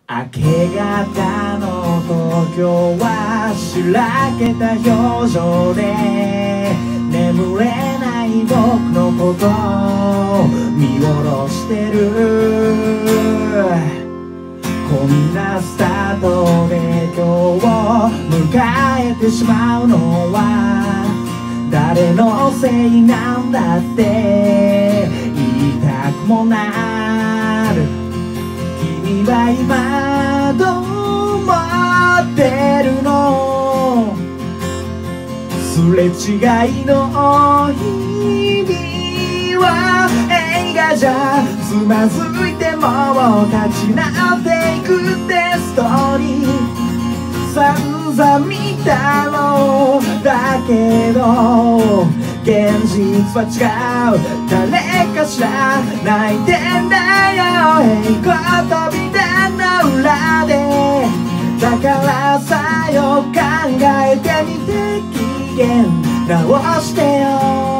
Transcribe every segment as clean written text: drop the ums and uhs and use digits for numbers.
明け方の東京はしらけた表情で眠れない僕のことを見下ろしてる。こんなスタートで今日を迎えてしまうのは誰のせいなんだって言いたくもなる。君は今どう思ってるの？すれ違いの日々は映画じゃつまずいても立ち直っていくってストーリー散々見たろう。だけど現実は違う。誰かしら泣いてんだよ平行飛び台の裏で。だからさよ考えてみて機嫌直してよ。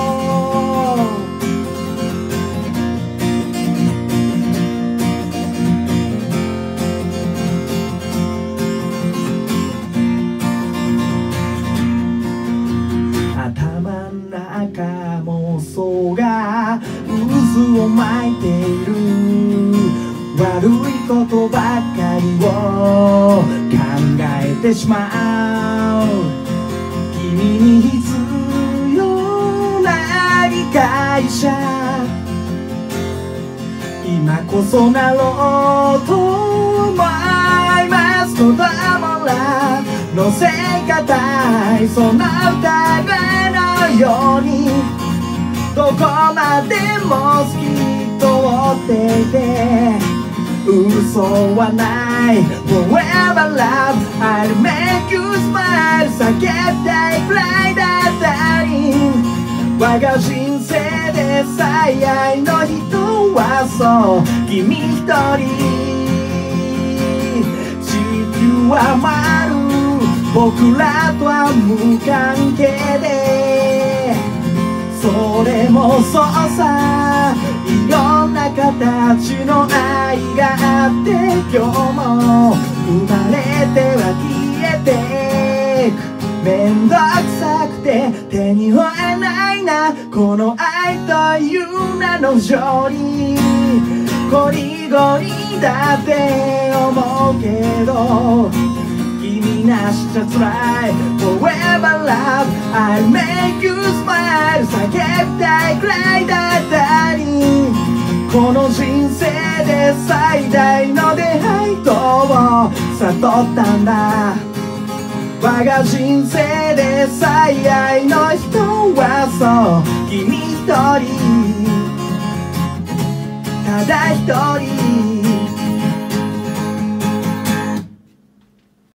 妄想が渦を巻いている。悪いことばかりを考えてしまう。君に必要な理解者今こそなろうと思います。子供らのせがたいその歌声のようにどこまでも好きとっていて嘘はない Forever love I'll make you smile 叫びたいくらいだったり我が人生で最愛の人はそう君一人。地球は丸僕らとは無関係でそれもそうさ。いろんな形の愛があって今日も生まれては消えていく。めんどくさくて手に負えないなこの愛という名の情に。ゴリゴリだって思うけど君なしじゃ辛い Forever love I'll make you smile 叫びたいくらいだったりこの人生で最大の出会いと悟ったんだ。我が人生で最愛の人はそう君一人ただ一人。